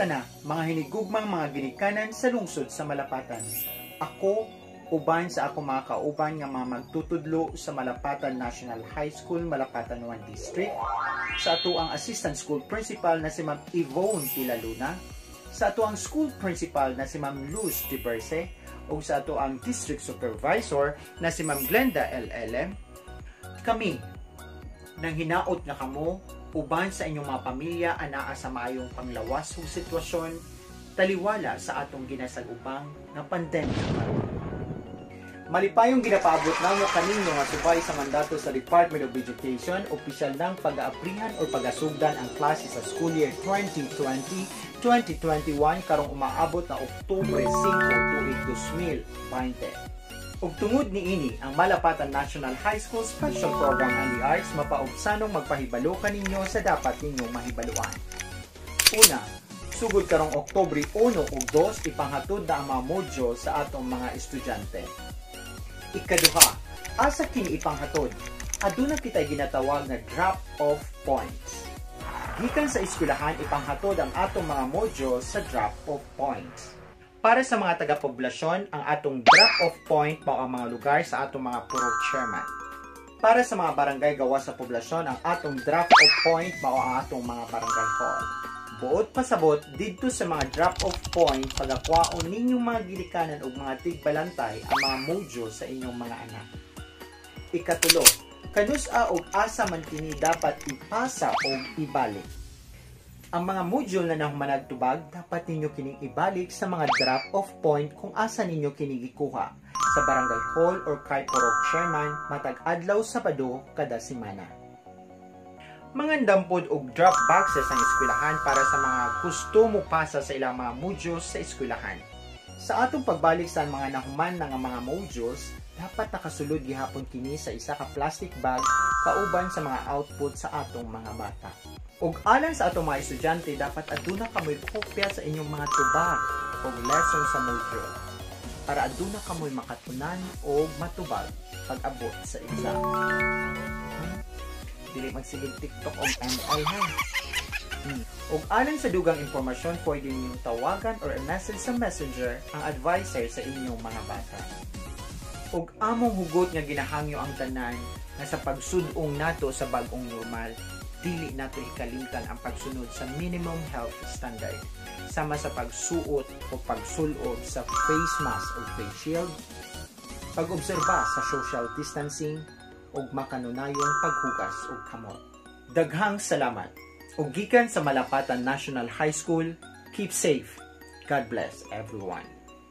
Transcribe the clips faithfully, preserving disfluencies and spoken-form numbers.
Kumusta na mga hinigugmang mga ginikanan sa lungsod sa Malapatan? Ako, uban sa ako mga kauban nga mga magtutudlo sa Malapatan National High School, Malapatan one District, sa ato ang Assistant School Principal na si Ma'am Yvonne Tilaluna, sa ato ang School Principal na si Ma'am Luz Tiberse, o sa ato ang District Supervisor na si Ma'am Glenda L L M. Kami, nang hinaot na kamo, uban sa inyong mga pamilya anaa sa maayong panglawas ug sitwasyon, taliwala sa atong ginasagupang nga pandemya. Malipayong ginapaabot namo kaninyo nga subay sa mandato sa Department of Education, opisyal nang pag-aaprihan o pag-asugdan ang klase sa school year twenty twenty twenty twenty-one karong umaabot na Oktubre five tuig two mil twenty. Ug tungod niini, ang Malapatan National High School Special Program and the Arts mapaubsanong magpahibalo kaninyo sa dapat ninyong mahibaluan. Una, sugod karong Oktubre one ug two ipanghatod na ang mga module sa atong mga estudyante. Ikaduha, asa kini ipanghatod, aduna kitay ginatawag na drop-off points. Gikan sa eskwelahan ipanghatod ang atong mga module sa drop-off points. Para sa mga taga-poblasyon, ang atong drop-off point mao ang mga lugar sa atong mga puro chairman. Para sa mga barangay gawa sa poblasyon, ang atong drop-off point mao ang atong mga barangay hall. Buot pasabot, didto sa mga drop-off point, pagakwaon ninyong mga gilikanan o mga tigbalantay ang mga module sa inyong mga anak. Ikatulo, kanus-a og asa man kini dapat ipasa o ibalik. Ang mga module na nahumanagtubag, dapat ninyo kining ibalik sa mga drop-off point kung asa ninyo kining ikuha sa barangay hall or kay purok chairman matag adlaw Sabado kada semana. Mangandampod og drop boxes ang eskwelahan para sa mga gusto mo pasa sa ilang mga modules sa eskwelahan. Sa atong pagbalik sa mga nahuman nga mga modules, dapat nakasulod gihapon kini sa isa ka plastic bag kauban sa mga output sa atong mga bata. Ug alang sa atong mga estudyante, dapat aduna kamoy kopya sa inyong mga tubag o lesson sa module para aduna kamoy makatunan o matubag pag-abot sa exam. Hmm? Dili magsigig TikTok o M I ha. Hmm. Ug alang sa dugang impormasyon, pwede ninyong tawagan or message sa messenger ang advisor sa inyong mga bata. Ug among hugot nga ginahangyo ang tanan nga sa pagsudong nato sa bag-ong normal, dili nato ikalimtan ang pagsunod sa minimum health standard sama sa pagsuot o pagsulod sa face mask o face shield, pag-obserba sa social distancing ug makanunayong paghugas og kamot. Daghang salamat. Ug gikan sa Malapatan National High School, keep safe. God bless everyone.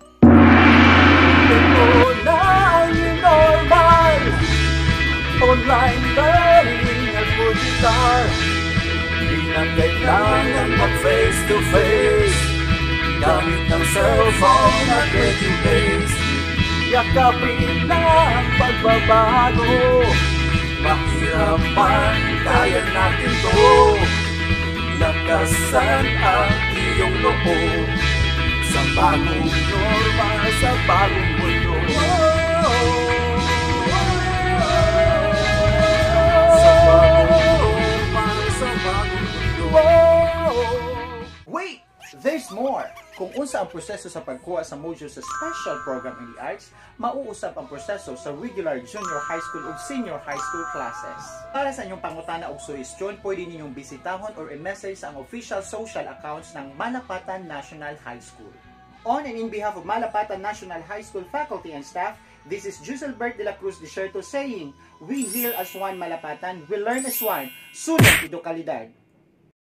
Online learning at digital, di na kailangan mag-face to face. Gamit ng cellphone at radio-based, yakapin na ang pagbabago. Mahirapan, kaya natin to. Lakasan ang iyong loob sa bagong normal, sa bagong mundo. Wait! There's more! Kung unsa ang proseso sa pagkuha sa module sa Special Program in the Arts, mauusap ang proseso sa regular junior high school ug senior high school classes. Para sa inyong pangutana ug suhestyon, pwede ninyong bisitahon or i-message ang official social accounts ng Malapatan National High School. On and in behalf of Malapatan National High School faculty and staff, this is Juselbert de la Cruz de Sherto saying, we heal as one Malapatan, we learn as one, sunog ido kalidad.